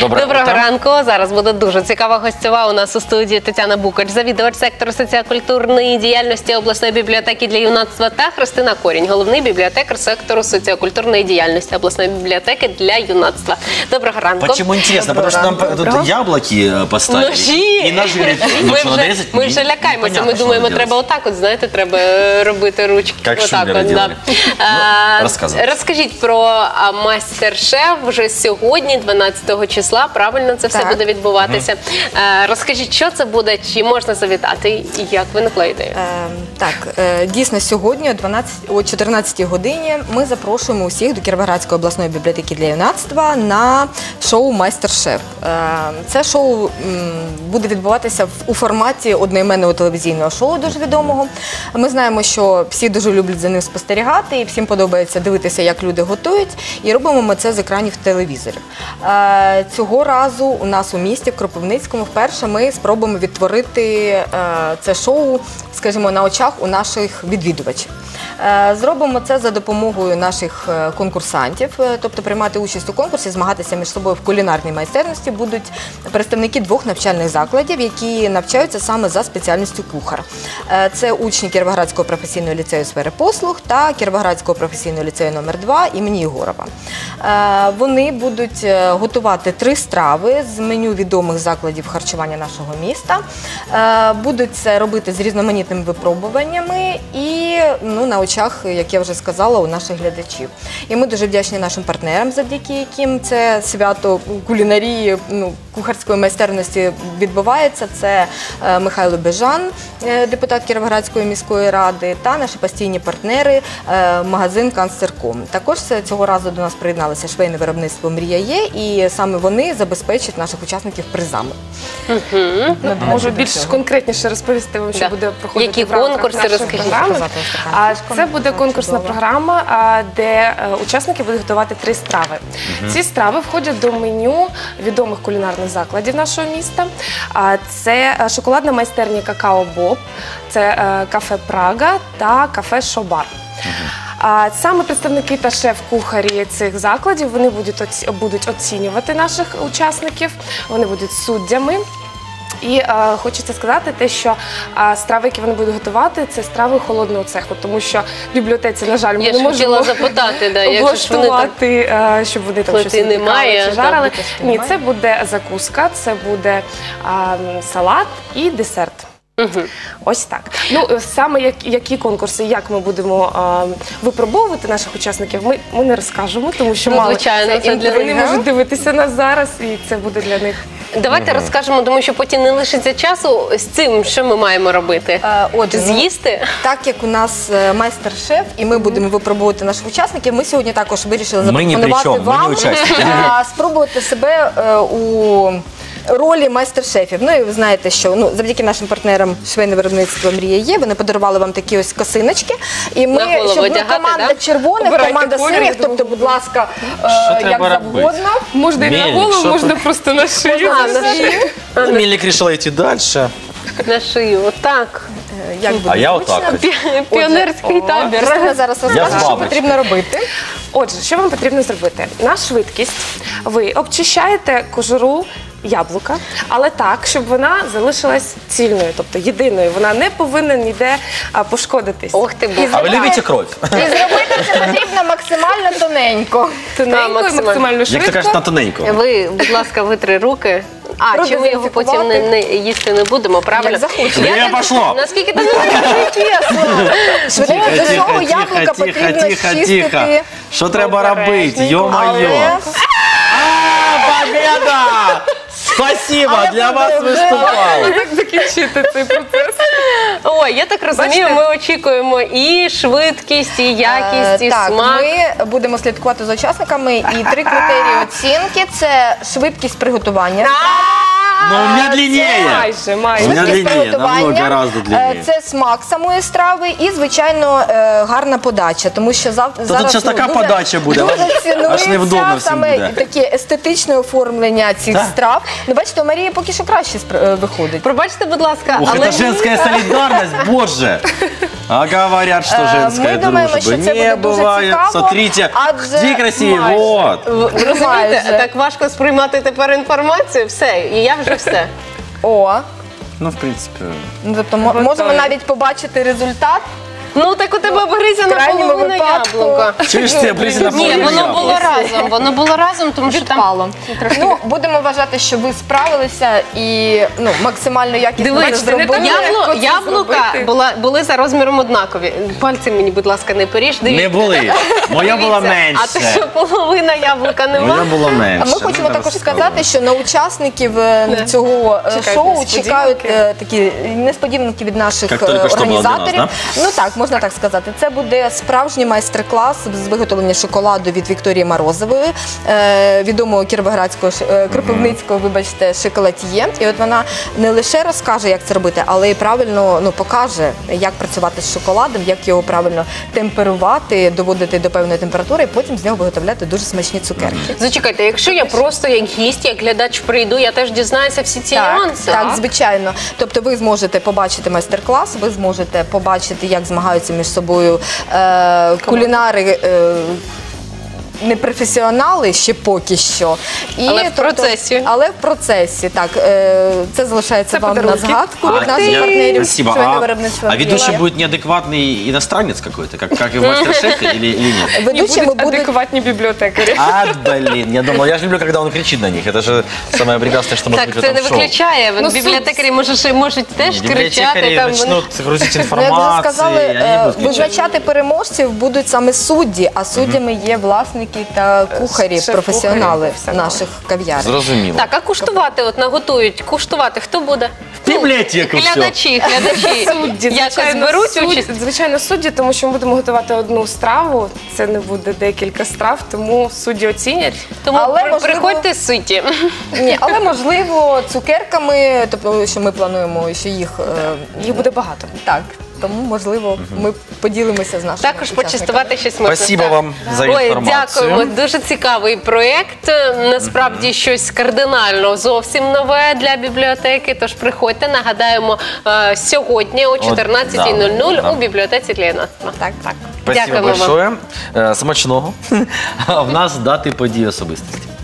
Доброго ранку. Зараз буде дуже цікава гостьова у нас у студії Тетяна Букач, завідувач сектору соціокультурної діяльності обласної бібліотеки для юнацтва, та Христина Корінь, головний бібліотекар сектору соціокультурної діяльності обласної бібліотеки для юнацтва. Доброго ранку. Почему интересно? Потому что нам тут яблоки поставили. Ножі. И ножи. Ми вже лякаємося, ми думаємо, треба отак от, знаєте, треба робити ручки. Як отак Шулера от, делали. Розказуйте. Розкажіть про майстер-шеф вже сьогодні, 12 числа, правильно це все буде відбуватися. Розкажіть, що це буде, чи можна завітати, і як виникла ідея? Так, дійсно, сьогодні о 14 годині ми запрошуємо усіх до Кіровоградської обласної бібліотеки для юнацтва на шоу «Майстер-шеф». Це шоу буде відбуватися у форматі одноіменного телевізійного шоу, дуже відомого. Ми знаємо, що всі дуже люблять за ним спостерігати, і всім подобається дивитися, як люди готують, і робимо ми це з екранів телевізорів. Цього разу у нас у місті, в Кропивницькому, вперше ми спробуємо відтворити це шоу, скажімо, на очах у наших відвідувачів. Зробимо це за допомогою наших конкурсантів, тобто приймати участь у конкурсі, змагатися між собою в кулінарній майстерності будуть представники двох навчальних закладів, які навчаються саме за спеціальністю кухар. Це учні Кіровоградського професійного ліцею сфери послуг та Кіровоградського професійного ліцею номер 2 імені Єгорова. Вони будуть готувати 3 страви з меню відомих закладів харчування нашого міста. Будуть це робити з різноманітними випробуваннями і на очах, як я вже сказала, у наших глядачів. І ми дуже вдячні нашим партнерам, завдяки яким це свято кулінарії, кухарської майстерності відбувається. Це Михайло Бежан, депутат Кіровоградської міської ради, та наші постійні партнери, магазин «Канцтерком». Також цього разу до нас приєдналося швейне виробництво «Мрія є», і саме вони забезпечать наших учасників призами. Можу більш конкретніше розповісти вам, що буде проходити які конкурси, розкажіть. Це буде конкурсна програма, де учасники будуть готувати 3 страви. Ці страви входять до меню відомих кулінарних закладів нашого міста. Це шоколадна майстерня «Какао Боб», це кафе «Прага» та кафе «Шобар». Саме представники та шеф-кухарі цих закладів, вони будуть оцінювати наших учасників, вони будуть суддями. І хочеться сказати те, що страви, які вони будуть готувати, це страви холодного цеху, тому що в бібліотеці, на жаль, ми не можемо облаштувати, щоб вони там щось випікали чи жарили. Ні, це буде закуска, це буде салат і десерт. Ось так. Саме які конкурси, як ми будемо випробовувати наших учасників, ми не розкажемо, тому що мало вони можуть дивитися нас зараз, і це буде для них. Давайте розкажемо, тому що потім не лишиться часу з цим, що ми маємо робити. З'їсти? Так як у нас майстер-шеф, і ми будемо випробувати наших учасників, ми сьогодні також вирішили запропонувати вам спробувати себе у ролі майстер-шефів. І ви знаєте, що завдяки нашим партнерам швейне виробництво «Мрія є», вони подарували вам такі ось косиночки. І ми, щоб команда червоних, команда синіх, тобто, будь ласка, як завгодно. Можна і на голову, можна просто на шию. Мельник решила идти дальше. На шию, отак. А я отак. Піонерський табір. Христина зараз розкаже, що потрібно робити. Отже, що вам потрібно зробити? На швидкість ви обчищаєте кожуру яблука, але так, щоб вона залишилась цільною, тобто єдиною. Вона не повинна ніде пошкодитись. Ох ти, Бог. А ви любите кров? І зробити це потрібно максимально тоненько. Тоненько і максимально Як то швидко. кажуть, на тоненько. Ви, будь ласка, витри руки. Чи ми його потім їсти не будемо, правильно? Як захочете. Время пошло. Наскільки ти не чесно? До цього яблука потрібно чистити. Що треба робити? Йо-моє. Победа! Спасибо, для вас виступали. Як закінчити цей процес? Ой, я так розумію, ми очікуємо і швидкість, і якість, і Так, смак. ми будемо слідкувати за учасниками, і 3 критерії оцінки – це швидкість приготування. Но у меня длиннее. Майже. У меня Швидкість длиннее, намного приготування, гораздо длиннее. це смак самої страви і, звичайно, гарна подача, тому що зараз тут зараз така подача буде, дуже аж невдобно цінується всім саме буде. таке естетичне оформлення цих страв. Бачите, у Марії поки що краще виходить. Пробачте, будь ласка, Ух, але это женская солидарность, боже. А говорят, что женская Ми думаємо, дружба що це не буде дуже бывает. цікаво, Смотрите, адже где красивее, майже. вот. Ви розумієте, Майже. так важко сприймати тепер інформацію, все, і я вже все. О, Ну, в принципе, ну, тобто можемо навіть побачити результат. Ну так у тебе обгризена крайньому половина випадку. яблука. чуєш ти, обрізана Ні, половина воно яблука. було разом, тому що там Відпало. Ну, будемо вважати, що ви справилися і максимально якісно Дивись, це зробили. яблука були за розміром однакові. Пальці мені, будь ласка, не поріж. Не Дивіться. були. Моя була Дивіться. А ти що, менше. половина яблука Моя нема? була А менше. ми хочемо Ну, також там сказати, що на учасників цього Чекають шоу несподіванки. чекають такі несподіванки від наших Як тільки що було для нас, організаторів. Ну так, можна так сказати. Це буде справжній майстер-клас з виготовлення шоколаду від Вікторії Морозової, відомого кіровоградського кропивницького, вибачте, шоколад'є. І от вона не лише розкаже, як це робити, але й правильно покаже, як працювати з шоколадом, як його правильно темперувати, доводити до певної температури, і потім з нього виготовляти дуже смачні цукерки. Зачекайте, якщо я просто як гість, як глядач прийду, я теж дізнаюся всі ці нюанси. Так, звичайно. Тобто ви зможете побачити майстер-клас, ви зможете побачити, як змагаються між собою кулінари. Непрофесіонали ще поки що. Але в процесі. Але в процесі, так. Це залишається Це вам на подарунки. згадку від наших Я- партнерів. Спасибо. швейного виробництва А ведущий «Мілая». будет неадекватный иностранец какой-то, как и в мастер-шефе или нет? Ведучими будуть будуть адекватні бібліотекарі. А, блин, я думал, я же люблю, когда он кричит на них. Это же самое прекрасное, что может Так, быть в це не этом шоу. виключає. Ну, Бібліотекарі можуть теж кричати. Библиотекари Там, начнут грузить Ну, як вже информацию, сказали, и они будут кричать. визначати переможців будуть саме судді, а суддями є власники та кухарі, Шеф-кухарі, професіонали професіонали. наших кав'ярень. Зрозуміло. Так, а куштувати, от наготують, куштувати хто буде? Бібліотеку все. Глядачі. Судді, Якось беруть участь. Звичайно, судді, тому що ми будемо готувати одну страву. Це не буде декілька страв, тому судді оцінять. Тому Але, можливо, приходьте ситі. Ні, але можливо цукерками, тобто що ми плануємо, що їх Їх буде багато. так. Тому можливо ми поділимося з нашими Також учасниками. почастувати щось можна. Спасибо так. вам за Ой, інформацію. дякуємо. Дуже цікавий проєкт. Насправді щось кардинально зовсім нове для бібліотеки. Тож приходьте, нагадаємо, сьогодні о 14:00 да. у бібліотеці для юнацтва. Так, так. Спасибо Дякуємо вам. большое. Смачного. А в нас дати події особистості.